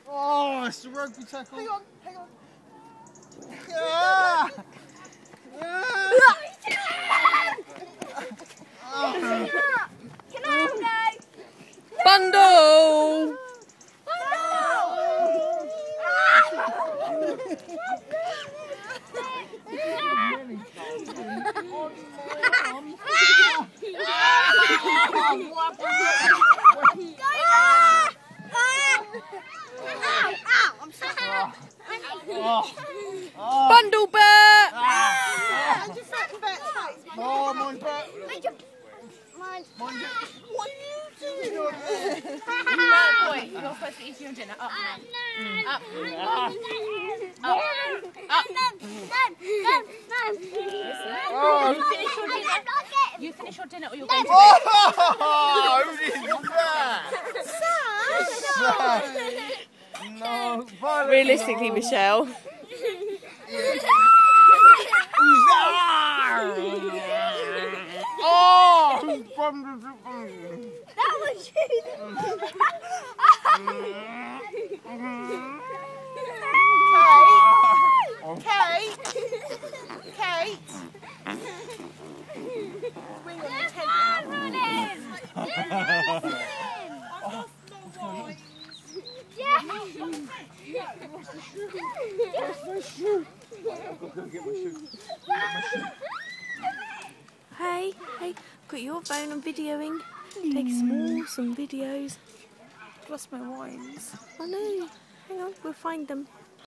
Oh, it's the rugby tackle. Hang on. Ah! Come on, guys. Bundle! Bundle bear! Oh, mine back. Mine. What are you doing? Boy, you're supposed to eat your dinner. Up now. Up. Oh, You finish your dinner or you're going to bed. oh, who did that? No, Violet. Realistically, Michelle. Oh, who's That was you. Kate! Swing on your tent now. Hey, got your phone on videoing. Take some videos. Lost my wines. I know. Hang on, we'll find them.